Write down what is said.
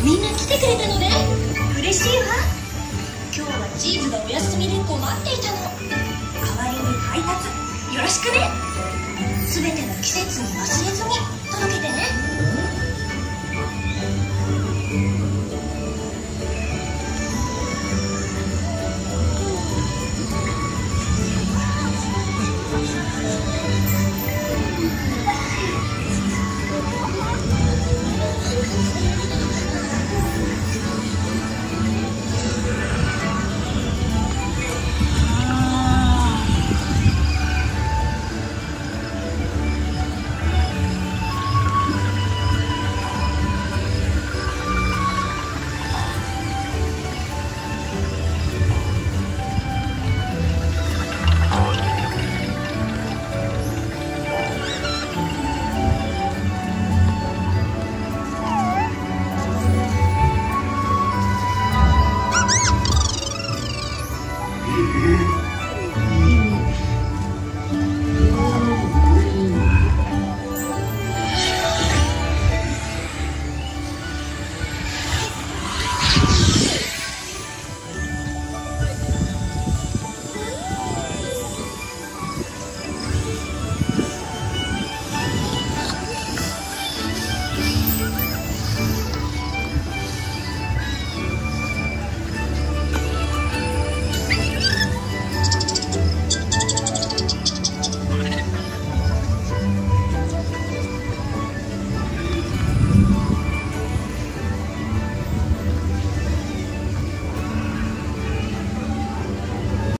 みんな来てくれたのね。嬉しいわ。今日はチーズがお休みで困っていたの。代わりに配達よろしくね。全ての季節に忘れずに。